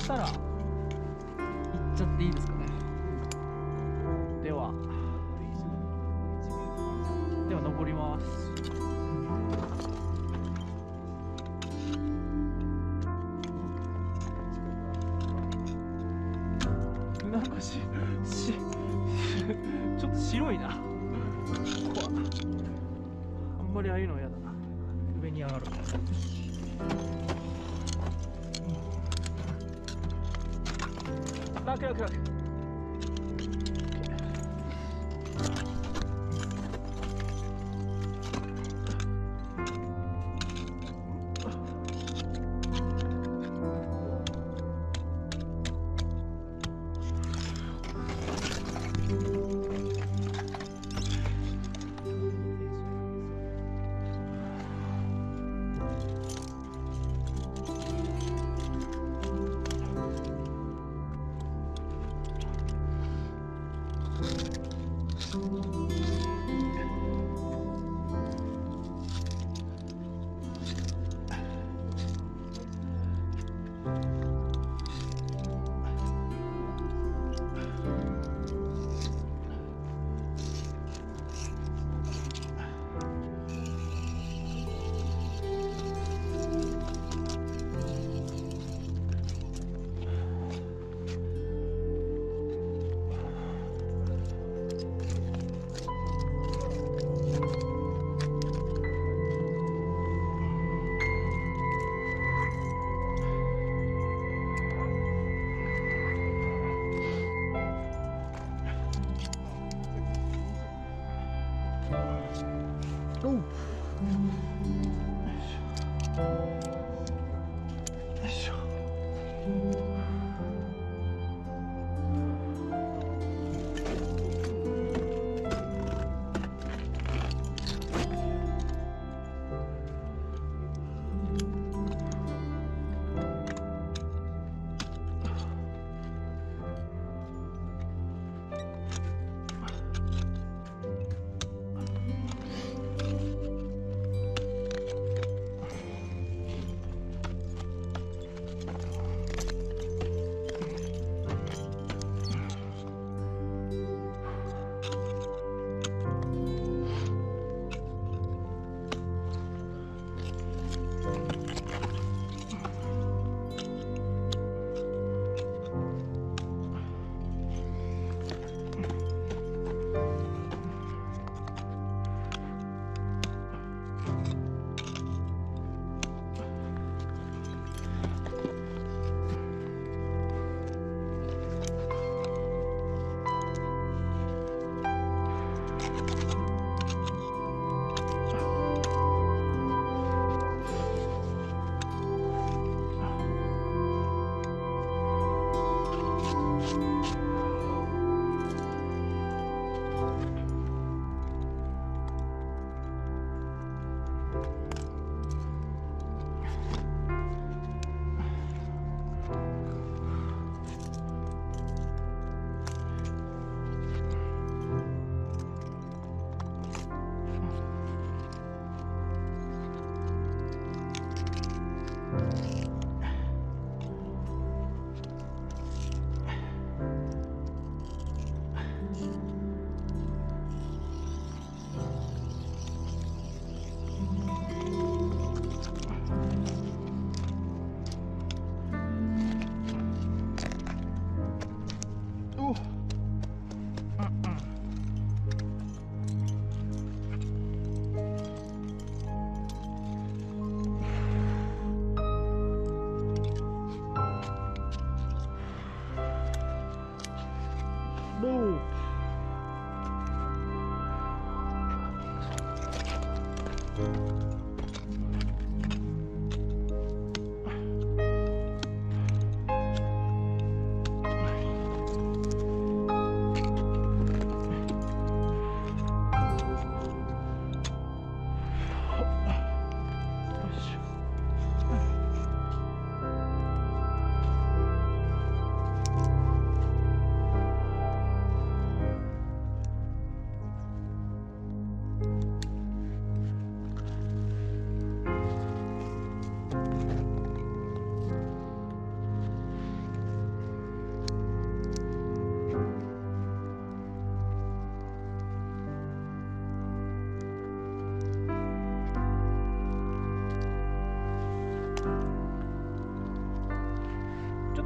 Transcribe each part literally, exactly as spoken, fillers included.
たら行っちゃっていいですかね。ではでは登ります。なんかししちょっと白いな。怖っ。あんまりああいうの嫌だな。上に上がる。楽楽楽。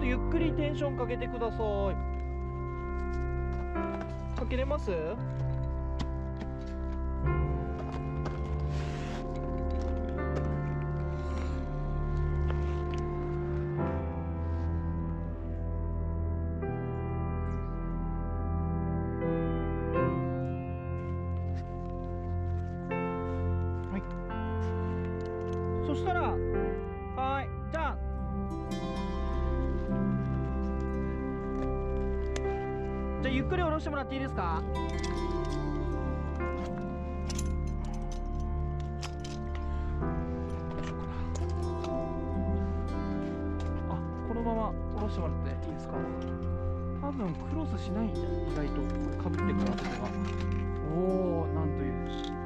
とゆっくりテンションかけてください。かけれます？そしたら、はい、じゃあじゃあゆっくり下ろしてもらっていいですか？あ、このまま下ろしてもらっていいですか？多分クロスしないんだよ、意外と。これかぶってからここが。おお、なんという